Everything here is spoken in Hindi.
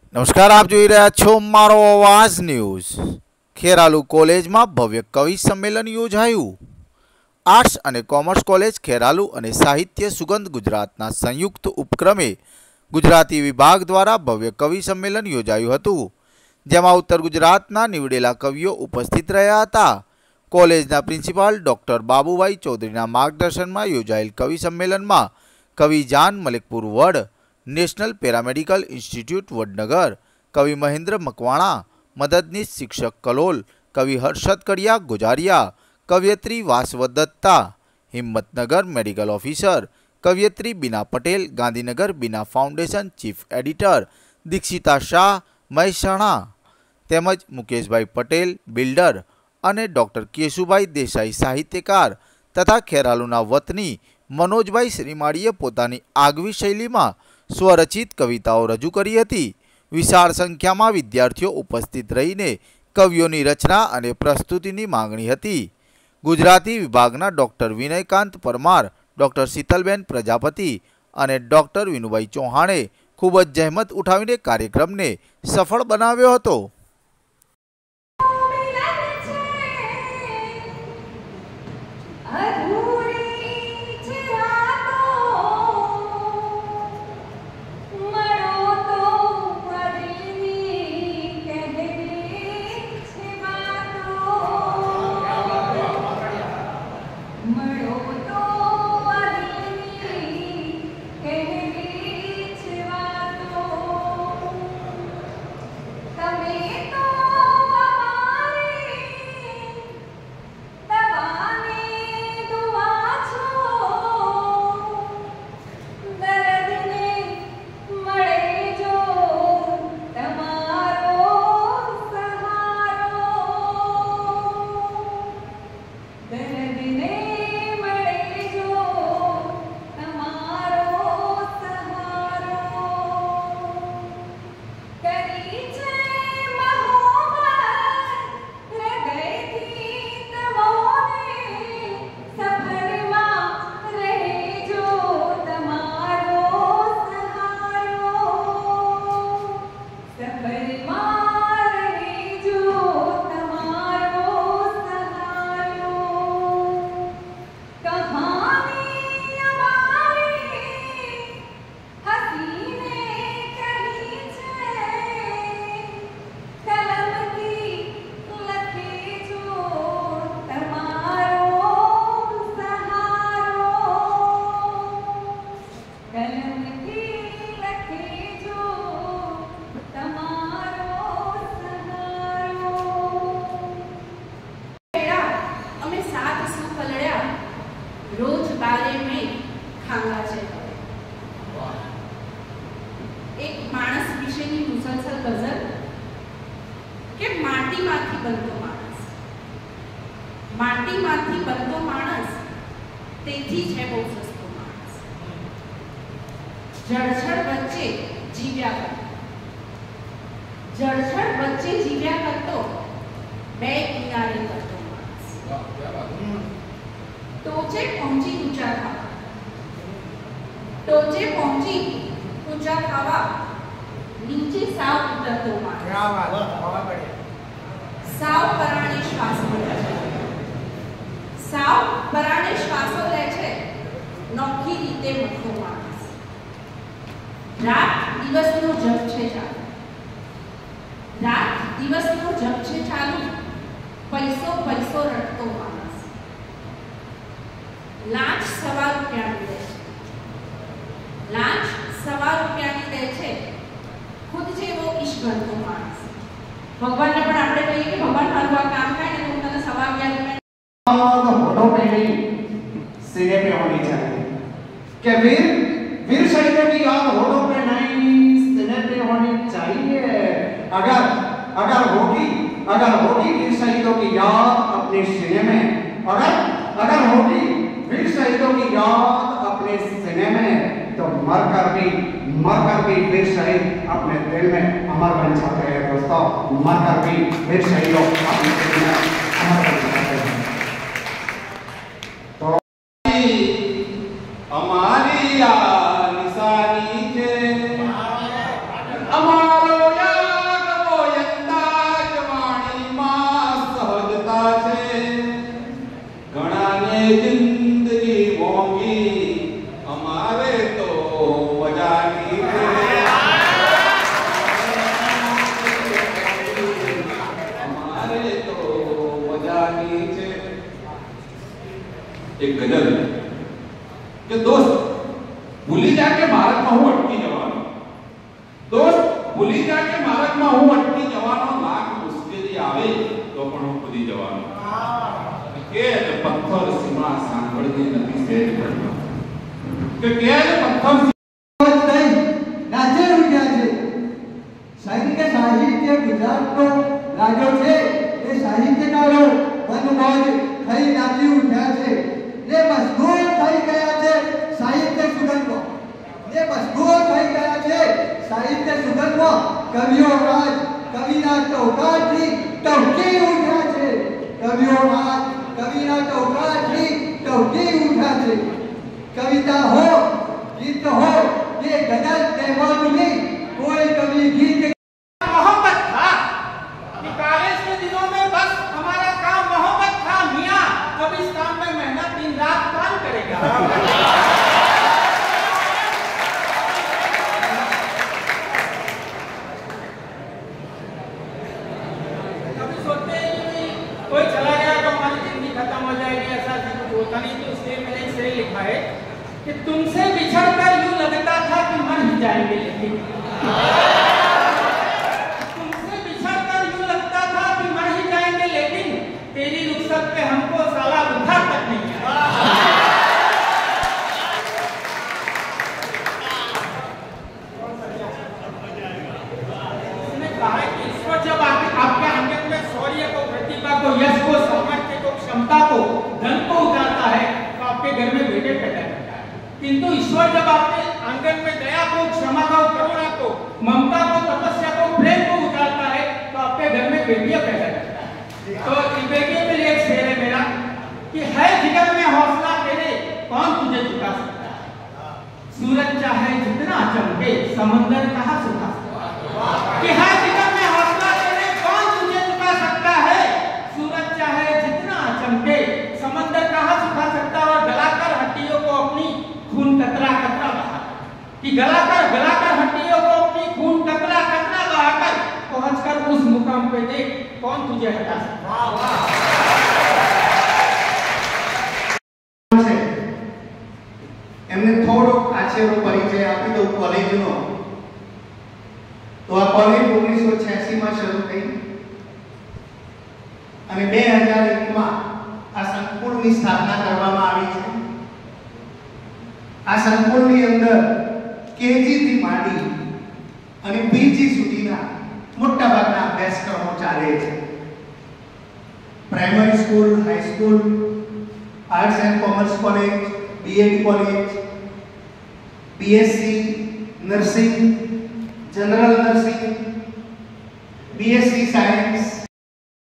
नमस्कार, आप જોઈ રહ્યા છો મારો અવાજ ન્યૂઝ। ખેરાલુ કોલેજમાં ભવ્ય કવિ સંમેલન યોજાયું। આર્ટ્સ અને કોમર્સ કોલેજ ખેરાલુ અને સાહિત્ય સુગંધ ગુજરાતના સંયુક્ત ઉપક્રમે ગુજરાતી વિભાગ દ્વારા ભવ્ય કવિ સંમેલન યોજાયું હતું, જેમાં ઉત્તર ગુજરાતના નીવડેલા કવિઓ ઉપસ્થિત રહ્યા હતા। કોલેજના પ્રિન્સિપાલ ડોક્ટર બાબુભાઈ ચૌધરીના માર્ગદર્શનમાં યોજાયેલ કવિ સંમેલનમાં કવિ જાન મલિકપુર વડ, नेशनल पैरामेडिकल इंस्टीट्यूट वडनगर, कवि महेंद्र मकवाणा, मददनीश शिक्षक कलोल, कवि हर्षद कड़िया गुजारिया, कवियत्री वासवदत्ता, हिम्मतनगर मेडिकल ऑफिसर, कवियत्री Bina Patel, Gandhinagar Bina foundation chief editor, Dikshita Shah Mehsana तेमज मुकेशभाई पटेल बिल्डर और डॉक्टर केशुभाई देसाई साहित्यकार तथा खेरालूना वतनी मनोजभाई श्रीमाळीए पोतानी आगवी शैली में स्वरचित कविताओं रजू करी हती। विशाल संख्या में विद्यार्थीओ उपस्थित रहीने कविओनी रचना और प्रस्तुतिनी मांगणी हती। गुजराती विभागना डॉक्टर विनयकांत परमार, डॉक्टर शीतलबेन प्रजापति और डॉक्टर विनुभाई चौहाणे खूब ज जहमत उठावीने कार्यक्रम ने सफल बनाव्यो हतो। एक मानस विषयनी मुसलसल गजल के माटीमांथी बनतो माणस, माटीमांथी बनतो माणस तेथी छे बहु सस्तो माणस। जळछळ वच्चे जीव्या करतो, जळछळ वच्चे जीव्या करतो, बे किनारे करतो माणस। टोचे पहुंची ऊंचा खावा, टोचे पहुंची ऊंचा खावा, नीचे साव उतरतो माणस। क्या बात है, बहुत बढ़िया। साव पराणे श्वासो લે છે, साव पराणे श्वासो લે છે, નોખી રીતે મથતો માણસ। રાત દિવસનો જપ છે ચાલુ, રાત દિવસનો જપ છે ચાલુ, પૈસો પૈસો રટતો માણસ। લાંચ સવા રૂપિયાની લે છે, લાંચ सवा રૂપિયાની દે છે, ખુદ જેવો ઈશ ગણતો માણસ। ભગવાનને પણ આપણે કહીએ કે ભગવાન મારું આ કામ થાય ને તો હું તને સવા રૂપિયા तो होठों पे नहीं सीने पे होनी चाहिए कि वीर वीर शहीदों की याद होठों पे नहीं सीने पे होनी चाहिए। अगर अगर होगी वीर शहीदों की याद अपने सीने में, अगर होगी वीर शहीदों की याद अपने सीने में, तो मरकर भी वीर शहीद अपने दिल में अमर बन जाते हैं। दोस्तों, मरकर भी वीर शहीदों अपने दिल में अमर बन जाते हैं। तो हमारी निशानी थे, हमारो एक गजल कि दोस्त भूली जाके मार्ग में हूँ अटकी जवानो, दोस्त भूली जाके मार्ग में हूँ अटकी जवानो, लाख मुश्किल आवे तो पण हूँ खुदी जवानो के पत्थर सीमा सांभळती નથી સેજ કરતો કે પत्थर નાચે ઉઠ્યા છે સાહિત્ય ગુજરાતનો રાજો છે એ સાહિત્યકારો મનમોજ થઈ નાચી ઉઠ્યા છે ને મશગૂલ થઈ ગયા છે સાહિત્ય સુગંધમાં ને મશગૂલ થઈ ગયા છે સાહિત્ય સુગંધમાં કવિઓ રાજ કવિના ટોકાથી ટવકી ઉઠ્યા છે કવિઓ રાજ કવિના ટોકાથી ટવકી ઉઠ્યા છે कविता हो गीत हो ये गजल कहवानू नहीं कोई कवि गीत मोहब्बत था कि कॉलेज के दिनों में बस हमारा काम मोहब्बत था मियां अब इस काम में मेहनत दिन रात कौन करेगा कभी सोचते हैं कि कोई चला गया तो हमारी जिंदगी खत्म हो जाएगी, ऐसा कुछ होता नहीं। तो इसलिए मैंने इसे लिखा है कि तुमसे बिछड़कर यूं लगता था कि मर ही जाएंगे, लेकिन तुमसे बिछड़कर यूं लगता था कि मर ही जाएंगे, लेकिन तेरी रुखसत पे हमको साला बुखार तक नहीं आया। उसने कहा कि ईश्वर जब आपके आंगन में शौर्य को, प्रतिभा को, यश को, सामर्थ्य को, क्षमता को, धन को उतारता है तो आपके घर में बेटे पैदा करता है, किंतु ईश्वर जब आपके आंगन में दया को, क्षमा को, करुणा को, ममता को, तपस्या को, प्रेम को उतारता है तो आपके घर में बेटियां पैदा करता है। तो इस बेटियों के लिए एक शेर है मेरा कि है जिगर में हौसला तेरे कौन तुझे झुका सकता है, सूरज चाहे जितना चमके समंदर कहाँ सुखा सकता है, कि है जिगर में हौसला तेरे कौन तुझे झुका सकता है, सूरज चाहे जितना चमके समंदर कहाँ सुखा सकता है। और गलाकर हड्डियों को अपनी खून कतरा कतरा बहाकर, कि गलाकर हड्डियों को अपनी खून कतरा कतरा बहाकर पहुंचकर उस मुकाम पे देख कौन तुझे हटा सकता છે એમને થોડો આછેરો પરિચય આપી દઉં કોલેજનો। તો આ કોલેજ 1986 માં શરૂ થઈ અને 2001 માં આ સંકુલની સ્થાપના કરવામાં આવી છે। આ સંકુલની અંદર કેજી થી માંડી અને પીજી સુધીના મોટાભાગના અભ્યાસક્રમો ચાલે છે। Primary school, high school, arts and commerce college, BEd college, BSc nursing, general nursing, BSc science,